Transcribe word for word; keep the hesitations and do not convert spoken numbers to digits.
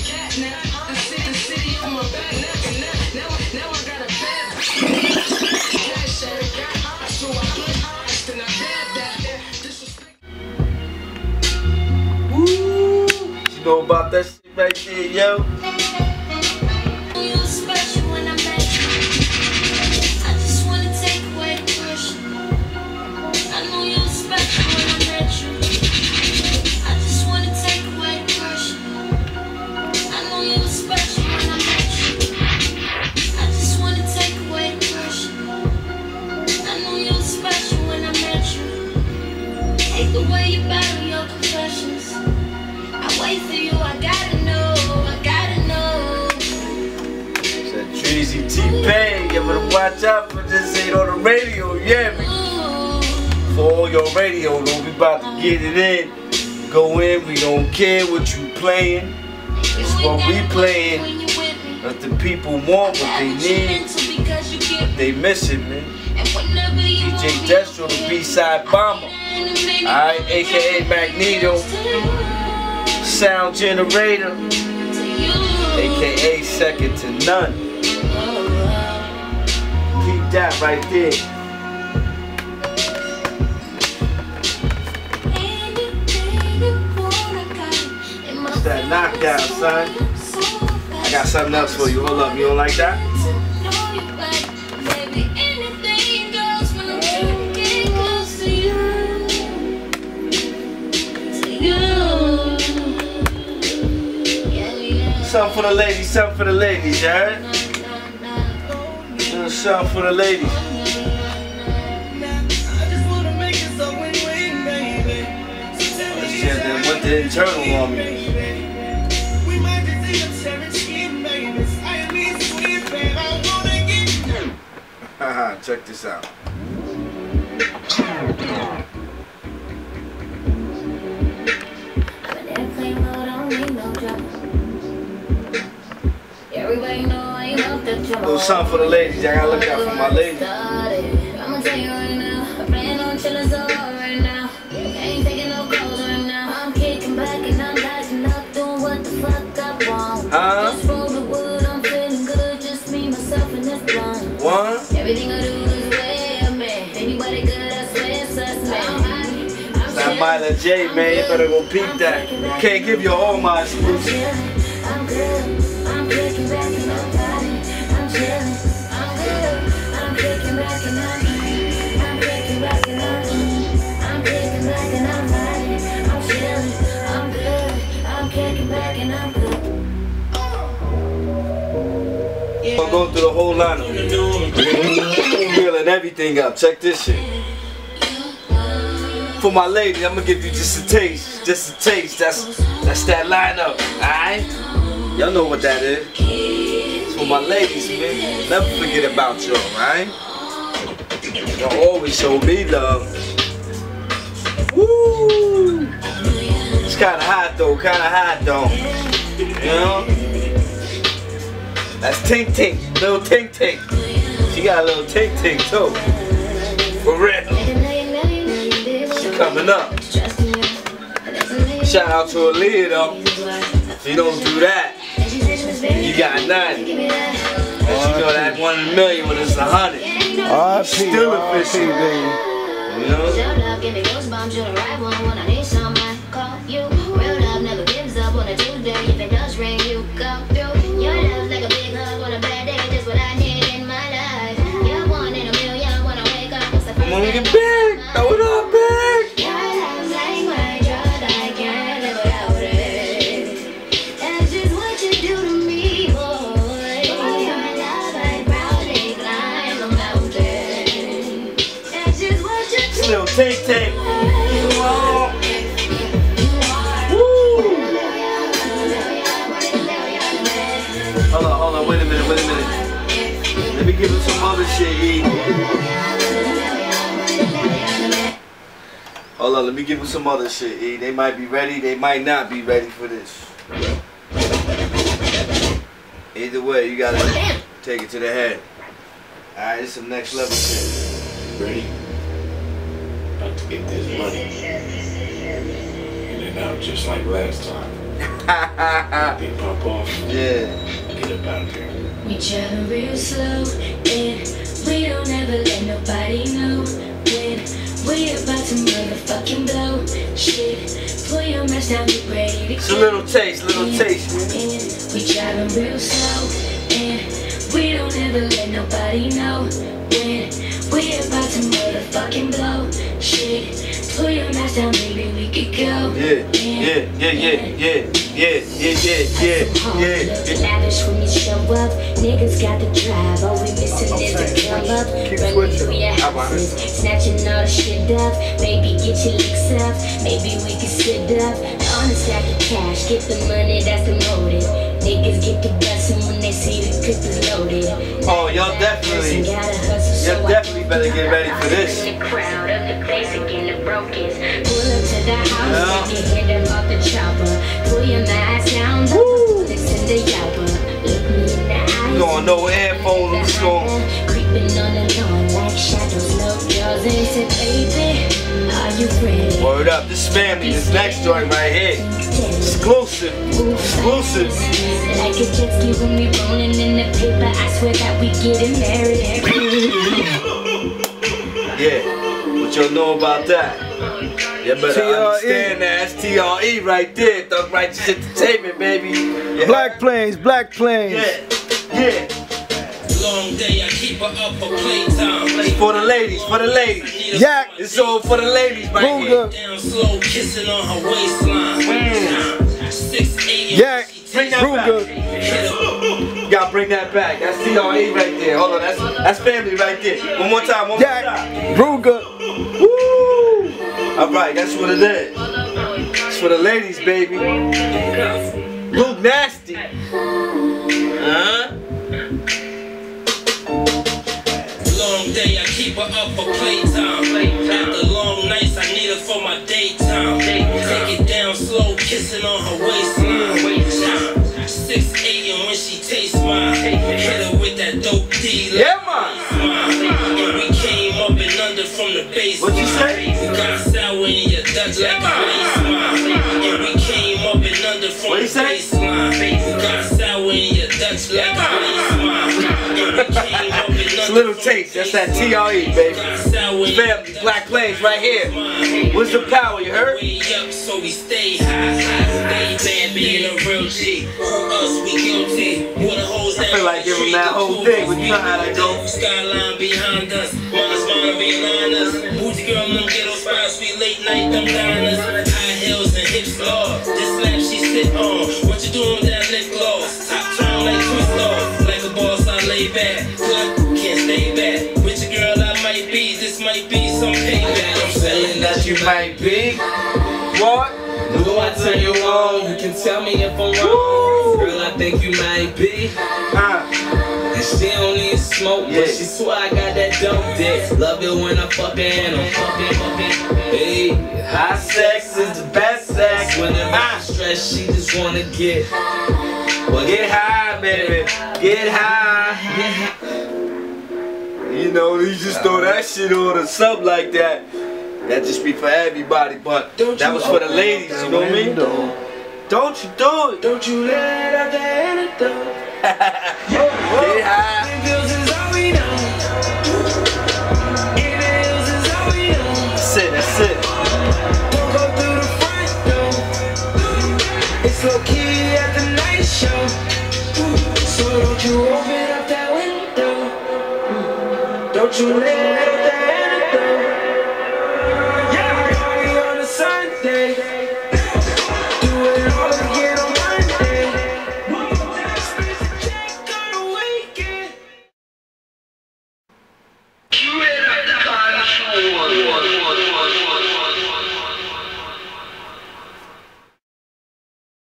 Woo! You know about that shit right there, yo? The way you battle your confessions, I wait for you. I gotta know, I gotta know. Said Treasy T-Pain, you better watch out for this. Ain't on the radio, yeah, me. For all your radio, though, we about to get it in. Go in, we don't care what you playing. It's what we playing. But the people want what they need, what they missing, man. D J Destro, the B-side bomber. Alright, aka Magneto, sound generator, aka second to none. Keep that right there. It's that knockdown, son. I got something else for you. Hold up, you don't like that? Something for the ladies, something for the ladies, you heard? Something for the ladies. This shit that went the internal on me. Haha, check this out. Little something for the ladies. I gotta look out for my ladies. I'ma tell you right now, I plan on chillin' so hard right now. I ain't taking no calls right now. I'm kicking back and I'm lighting up, doing what the fuck I want. Huh? Just roll the wood, I'm feeling good, just me, myself, and this blunt. What? Everything I do is way up, man. Anybody good, I swear it's us, man. It's that Myla J, man. You better go peep that. Can't give you all my exclusive. I'm good. I'm kicking back and I'm riding. I'm chilling. I'm good. I'm kicking back and I'm I'm kicking back and I'm I'm kicking back and I'm riding. I'm chilling. I'm good. I'm kicking back and I'm good. I'm going through the whole lineup. Feeling everything up. Check this shit. For my lady, I'm gonna give you just a taste. Just a taste. That's that's that lineup. Alright? Y'all know what that is. It's for my ladies, man. Never forget about y'all, right? Y'all always show me love. Woo! It's kinda hot though, kinda hot though. You know? That's Tink Tink, little Tink Tink. She got a little Tink Tink too. For real. She coming up. Shout out to Aaliyah though. If you don't do that, you got nothing. And you know that one in a million when it's a hundred. Still official, baby. You know? Come on, get big. Throw it up, big. Little take take. Woo! Hold on, hold on, wait a minute, wait a minute. Let me give him some other shit, E. Hold on, let me give him some other shit, E. They might be ready, they might not be ready for this. Either way, you gotta take it to the head. Alright, this is some next level shit. Ready? About to get this money. In and out just like last time. Big pop off. Yeah. Get up out of here. We driving real slow, and we don't ever let nobody know when we about to motherfucking blow. Shit, pull your mask down, get ready to It's a little taste, little taste. And we driving real slow, and we don't ever let nobody know when we about to motherfucking blow. Shit, pull your mask down, baby, we could go. Yeah, yeah, yeah, yeah, yeah, yeah, yeah, yeah, yeah, yeah. Lavish when you show up, niggas got the drive. All we missing is the come up. Keep Running switching. through your I want it. houses, snatching all the shit up. Maybe get your licks up, maybe we can sit up. On a stack of cash, get the money, that's the motive. Niggas get the blessing when they see the clip is loaded. Oh, y'all definitely, y'all definitely better get ready for this. The crowd of the place again, the brokest. Pull up to the house, and you hit them off the chopper. Pull your mask down, the bullets in the yapper. Look me in the eyes. Going no earphones, I'm just going. Creeping on the lawn like shadows, no girls. And said, baby, are you ready? Word up, this family, this next joint right here. Exclusive, exclusive. Like a jet ski when we rolling in the paper, I swear that we getting married. Yeah, what y'all know about that? You better T R E. understand that. That's T R E right there. Thug Righteous Entertainment, baby. Yeah. Black Plains, Black Plains. Yeah, yeah. Long day, I keep her up for playtime. It's for the ladies, for the ladies. Yak. It's all for the ladies right here. Booga. Down slow, kissing on her waistline. six A M Yak. Bring that Booga. back. You gotta bring that back. That's T R E right there. Hold on, that's that's family right there. One more time, one more Yak. time. Ruga. Woo! All right, that's what it is. It's for the ladies, baby. Luke Nasty. Huh? Long day, I keep her up for playtime. After long nights, I need her for my daytime. Take it down slow, kissing on her waistline. six A M when she tastes mine. Hit her with that dope D. Yeah, man. And we came up and under from the base. What you say? Got sour in your Dutch like a baseline. And we came up and under from What the you say? baseline. Got sour in your Dutch like a baseline. And we came up and It's a under little from taste. the That's that T R E, baby. baseline. Family, Black Plains right here. What's the power, you heard? Way up, so we stay high. Stay bad, being a real G. On us, we guilty. What a hoes that I feel like giving that whole thing, but you know how that go. Skyline behind us, mama's mama behind us. Booty girl, them ghetto spots, we late night, them diners. High heels and hips, Lord. This lamp she sit on. What you doing with that lip gloss? Top turn like twist off. Like a boss, I lay back. Good, can't stay back. With your girl, I might be. This might be some payback. I'm saying that you might be. What? Do I turn you on? You can tell me if I'm wrong. Girl, I think you might be. Uh, And she don't need smoke, Yeah. but she swear I got that dope dick. Love it when I fuck her and I'm fucking, fucking. Hey, high sex is the best sex. whenever Ah, I'm stressed, she just wanna get. Well, get high, baby. Get high. You know, you just throw that shit on or something like that. That just be for everybody, but that was for the ladies, you know what I mean? Don't you do it. Don't you let out the antidote. Get high. That's it, that's it. It's low key at the night show. So don't you open up that window. Don't you let